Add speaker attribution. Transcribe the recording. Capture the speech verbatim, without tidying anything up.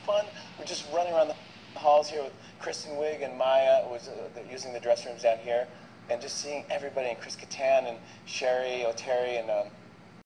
Speaker 1: fun. We're just running around the halls here with Kristen Wiig and Maya, was uh, using the dress rooms down here, and just seeing everybody, and Chris Kattan and Sherry O'Terry and um,